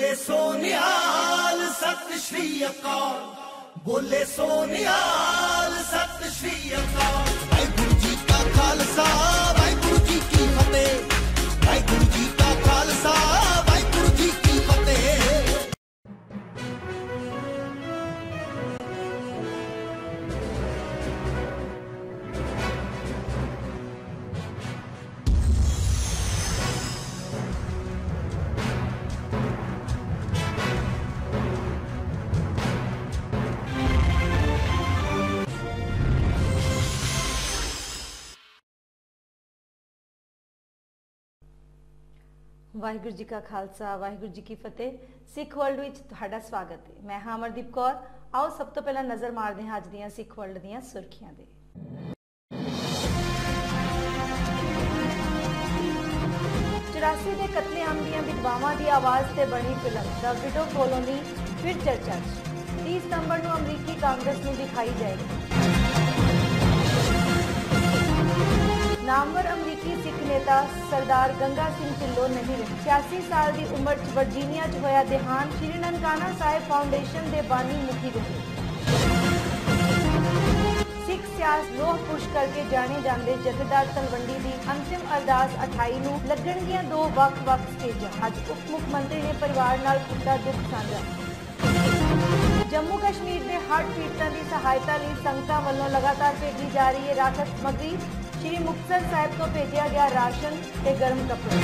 बोले सोनियाल सत श्री अकाल, बोले सोनियाल सत श्री अकाल। वाहिगुरु जी का खालसा वाहिगुरु जी की फतेह, वाहिगुरु जी का खालसा वाहिगुरु जी की फतेह। वाहिगुरु जी का खालसा वाहिगुरु जी की फतेह। सिख वर्ल्ड विच तुहाडा स्वागत है। मैं हाँ अमरदीप कौर। आओ सब तो पहला नज़र मारते हैं अज दियां सिख वर्ल्ड दियां सुर्खियां दे। 84 के कतलेआम दियां विधवावां दी आवाज़ ते बनी फिल्म द विडो कॉलोनी फिर चर्चा च। 30 सितंबर को अमरीकी कांग्रेस में दिखाई जाएगी। नामवर अमरीकी सिख नेता सरदार गंगा सिंह ढिल्लों नहीं रहे। 86 साल की उम्र च वर्जीनिया च होया देहांत। श्री ननकाना साहिब फाउंडेशन के बानी मुखी रहे। सिख सियास लोह पुरुष करके जाने जाते जथेदार तलवंडी की अंतिम अरदास 28 नूं लगणगियां दो वख-वख स्टेजां। अज उप मुख्यमंत्री ने परिवार नाल कीता दुख साझा। जम्मू कश्मीर के हड़ पीड़ितां की सहायता लई संगतां वल्लों लगातार भेजी जा रही है राहत समग्री। श्री मुक्तसर साहिब तो भेजा गया राशन ते गर्म कपड़े।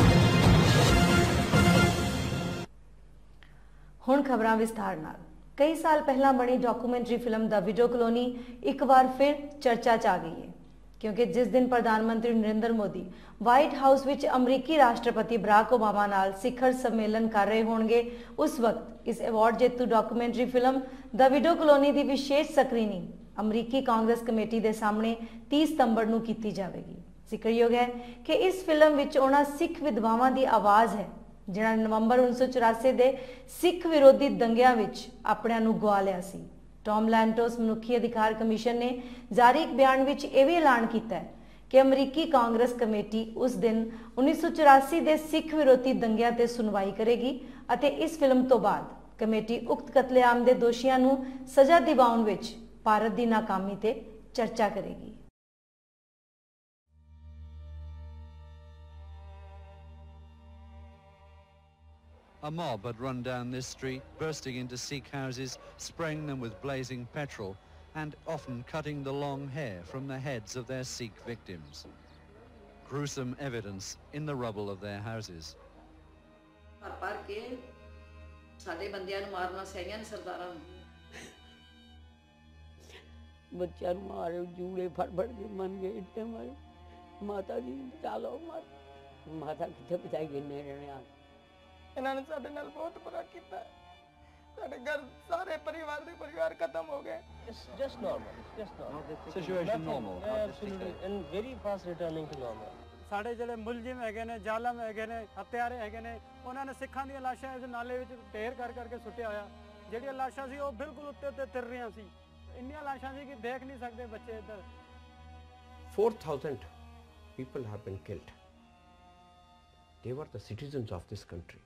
हुण खबरां विस्तार नाल। कई साल पहला बनी documentary film the widow colony एक बार फिर चर्चा च आ गई है, क्योंकि जिस दिन प्रधानमंत्री नरेंद्र मोदी व्हाइट हाउस विच अमरीकी राष्ट्रपति बराक ओबामा नाल शिखर सम्मेलन कर रहे होंगे, उस वक्त इस अवार्ड जेतू documentary film the widow colony की विशेष स्क्रीनिंग अमरीकी कांग्रेस कमेटी के सामने 30 सितंबर को की जाएगी। जिक्रयोग है कि इस फिल्म विच उन्हां सिख विधवावां की आवाज़ है जिन्हां ने नवंबर 1984 के सिख विरोधी दंगियां विच अपणिआं नूं गवा लिया सी। टॉम लैंटोस मनुखी अधिकार कमीशन ने जारी एक बयान विच यह भी ऐलान किया है कि अमरीकी कांग्रेस कमेटी उस दिन 1984 के सिख विरोधी दंगियां ते सुनवाई करेगी अते इस फिल्म तो बाद कमेटी उक्त कतलेआम के दोषियों नूं सज़ा दिवाउण विच भारत की नाकामी ते चर्चा करेगी। A mob had run down this street, bursting into Sikh houses, spraying them with blazing petrol, and often cutting the long hair from the heads of their Sikh victims. Gruesome evidence in the rubble of their houses. बच्चों मारे जूड़े फट फट के मन गए इतने मारे। माता जी चालो माता कितने बचाई गिनने रहने इन्होंने साडे नाल बहुत बुरा किया। साडे घर सारे परिवार खत्म हो गए। It's just normal. It's just normal. Situation normal. Absolutely, and very fast returning to normal. साडे जिहड़े मुलजिम हैगे ने, जालम हैगे ने, हत्यारे हैगे ने, उन्होंने सिखां दी लाशां इस नाले विच ढेर कर करके सुट्टिया होया। जिहड़ियां लाशां सी वो बिल्कुल उत्ते उत्ते तिर रहियां सी। इन्नियां लाशां सी कि देख नहीं सकते बच्चे इधर। 4,000 people have been killed. They were the citizens of this country.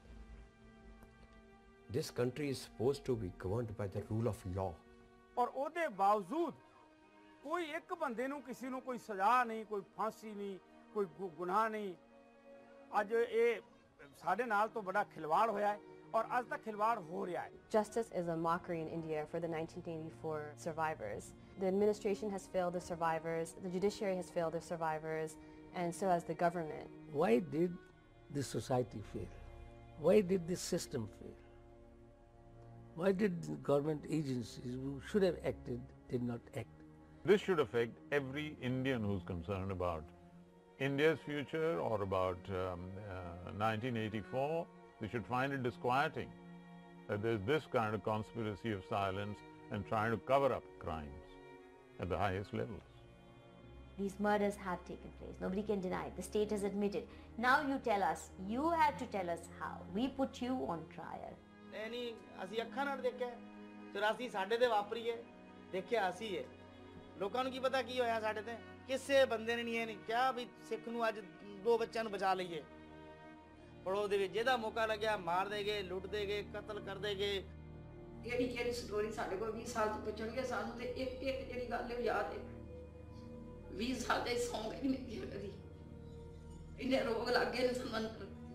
This country is supposed to be governed by the rule of law. और ਉਹਦੇ ਬਾਵਜੂਦ ਕੋਈ ਇੱਕ ਬੰਦੇ ਨੂੰ ਕਿਸੇ ਨੂੰ ਕੋਈ ਸਜ਼ਾ ਨਹੀਂ, ਕੋਈ ਫਾਂਸੀ ਨਹੀਂ, ਕੋਈ ਗੁਨਾਹ ਨਹੀਂ। ਅੱਜ ਇਹ ਸਾਡੇ ਨਾਲ ਤੋਂ ਬੜਾ ਖਿਲਵਾੜ ਹੋਇਆ ਹੈ और आज तक खिलवाड़ हो रहा है। Justice is a mockery in India for the 1984 survivors. The administration has failed the survivors, the judiciary has failed the survivors, and so has the government. Why did this society fail? Why did this system fail? Why did the government agencies who should have acted did not act? This should affect every Indian who's concerned about India's future or about 1984. They should find it disquieting that there's this kind of conspiracy of silence and trying to cover up crimes at the highest levels. These murders have taken place. Nobody can deny it. The state has admitted. Now you tell us, you have to tell us how. We put you on trial. नहीं ਅਸੀਂ ਅੱਖਾਂ ਨਾਲ ਦੇਖਿਆ 84 ਸਾਡੇ ਤੇ ਵਾਪਰੀ ਹੈ ਦੇਖਿਆ ਅਸੀਂ ਹੈ ਲੋਕਾਂ ਨੂੰ ਕੀ ਪਤਾ ਕੀ ਹੋਇਆ ਸਾਡੇ ਤੇ ਕਿਸੇ ਬੰਦੇ ਨੇ ਨਹੀਂ ਇਹ ਨਹੀਂ ਕਿਹਾ ਵੀ ਸਿੱਖ ਨੂੰ ਅੱਜ ਦੋ ਬੱਚਿਆਂ ਨੂੰ ਬਚਾ ਲਈਏ ਪੜੋ ਦੇ ਵਿੱਚ ਜਿਹਦਾ ਮੌਕਾ ਲੱਗਿਆ ਮਾਰਦੇ ਗਏ, ਲੁੱਟਦੇ ਗਏ, ਕਤਲ ਕਰਦੇ ਗਏ। ਕਿਹੜੀ ਕਿਹੜੀ ਸਟੋਰੀ ਸਾਡੇ ਕੋਲ 20 ਸਾਲ ਚ ਪੁੱਛਣਗੇ ਸਾਨੂੰ, ਤੇ ਇੱਕ ਇੱਕ ਜਿਹੜੀ ਗੱਲ ਹੈ ਯਾਦ ਹੈ। 20 ਸਾਲ ਦੇ ਸੌਂਗ ਹੀ ਨਹੀਂ ਕਦੀ, ਇੰਨੇ ਰੋਗ ਲੱਗ ਗਏ ਨੇ ਸਾਨੂੰ।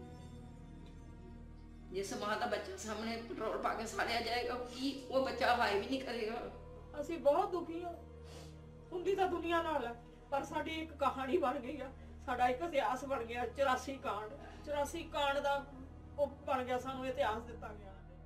ਜਿਸ ਮਾਂ ਦਾ ਬੱਚਾ ਸਾਹਮਣੇ ਪੈਟਰੋਲ ਪਾ ਕੇ ਸਾੜਿਆ ਜਾਏਗਾ, ਕੀ ਉਹ ਬੱਚਾ ਹਾਏ ਵੀ ਨਹੀਂ ਕਰੇਗਾ। ਅਸੀਂ ਬਹੁਤ ਦੁਖੀ ਹਾਂ, ਹੁੰਦੀ ਤਾਂ ਦੁਨੀਆ ਨਾਲ ਹੈ, ਪਰ ਸਾਡੀ ਇੱਕ ਕਹਾਣੀ ਬਣ ਗਈ ਆ, ਸਾਡਾ ਇੱਕ ਇਤਿਹਾਸ ਬਣ ਗਿਆ। 84 ਕਾਂਡ ਦਾ ਉਹ ਬਣ ਗਿਆ, ਸਾਨੂੰ ਇਤਿਹਾਸ ਦਿੱਤਾ ਗਿਆ।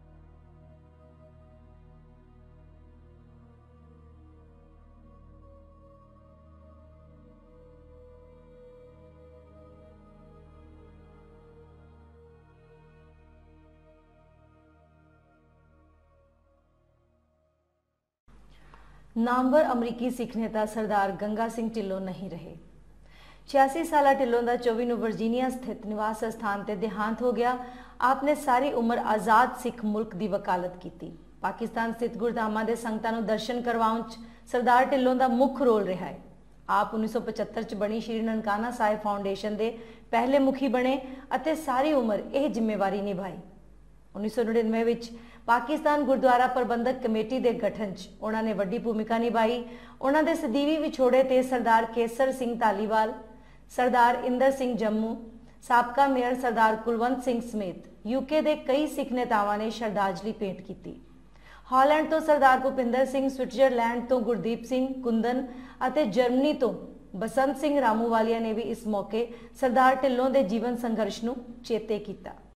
नामवर अमरीकी सिख नेता सरदार गंगा सिंह ढिल्लों नहीं रहे। 86 साला ढिल्लों का 24 ਨੂੰ वर्जीनिया स्थित निवास स्थान ਤੇ देहांत हो गया। आपने सारी उम्र आज़ाद सिख मुल्क की वकालत की। पाकिस्तान स्थित गुरधामां दे संगतां नूं दर्शन करवाउण च सरदार ढिल्लों का मुख रोल रहा है। आप 1975 च बनी श्री ननकाना साहिब फाउंडेशन के पहले मुखी बने अते सारी उम्र यह जिम्मेवारी निभाई। 1999 विच पाकिस्तान गुरुद्वारा प्रबंधक कमेटी के गठन च उन्होंने वड्डी भूमिका निभाई। उन्होंने सदीवी विछोड़े ते सरदार केसर सिंह धालीवाल, सरदार इंदर सिंह जम्मू, साबका मेयर सरदार कुलवंत सिंह समेत यूके के कई सिख नेतावां ने श्रद्धांजलि भेंट की। हॉलैंड तो सरदार भुपिंदर सिंह, स्विट्जरलैंड तो गुरदीप सिंह कुंदन अते जर्मनी तो बसंत सिंह रामूवालिया ने भी इस मौके सरदार ढिल्लों के जीवन संघर्ष नूं चेते किया।